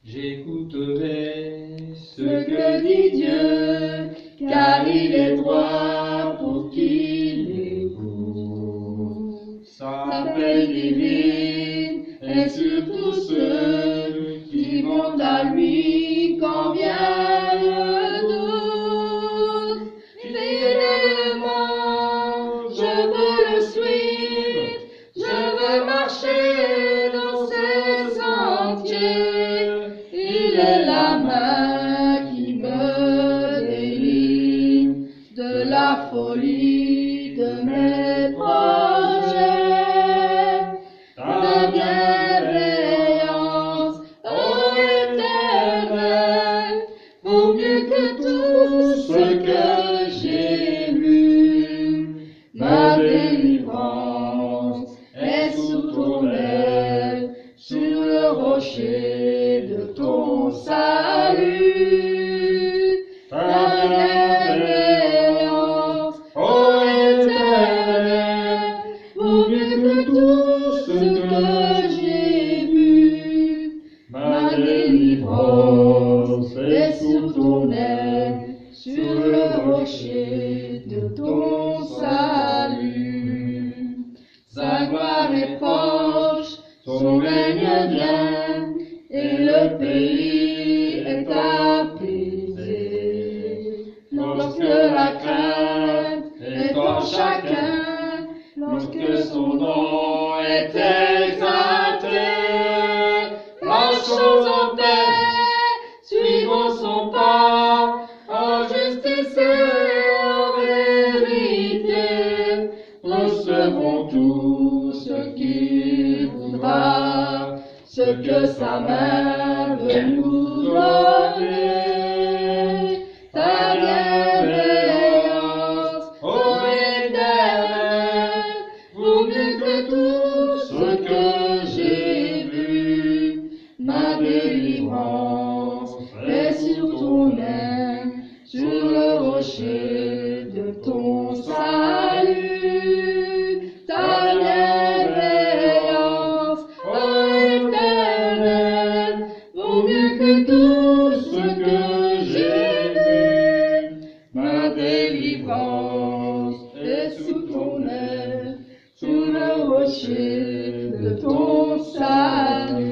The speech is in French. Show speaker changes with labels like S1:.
S1: J'écouterai ce que dit Dieu, car il est droit pour qu'il écoute. Sa paix divine est sur tous ceux qui vont à lui quand vient le doute. Fidèlement, je veux le suivre, je veux marcher dans ses sentiers. Il est la main qui me délivre de la folie de mes projets. Ta bienveillance, ô Éternel, vaut mieux que tout ce que j'ai vu. Ma délivrance est sous ton aile, sur le rocher de ton salut. Ta bienveillance, ô Éternel, vaut mieux que tout ce que j'ai vu. Ma délivrance est sous ton aile, sur le rocher de ton salut. Sa gloire est proche, son règne vient, et le pays est apaisé. Lorsque la crainte est en chacun, lorsque son nom est exalté, marchons en paix, suivons son pas, en justice et en vérité. Recevons tout ce qu'il voudra, ce que sa main veut nous donner. Ta bienveillance, ô Éternel, vaut mieux que tout ce que j'ai vu. Ma délivrance est sur ton aile, sur le rocher de ton salut. Ta bienveillance, ô Éternel, vaut mieux que tout ce que j'ai vu. Ma délivrance est sous ton aile, sur le rocher de ton salut.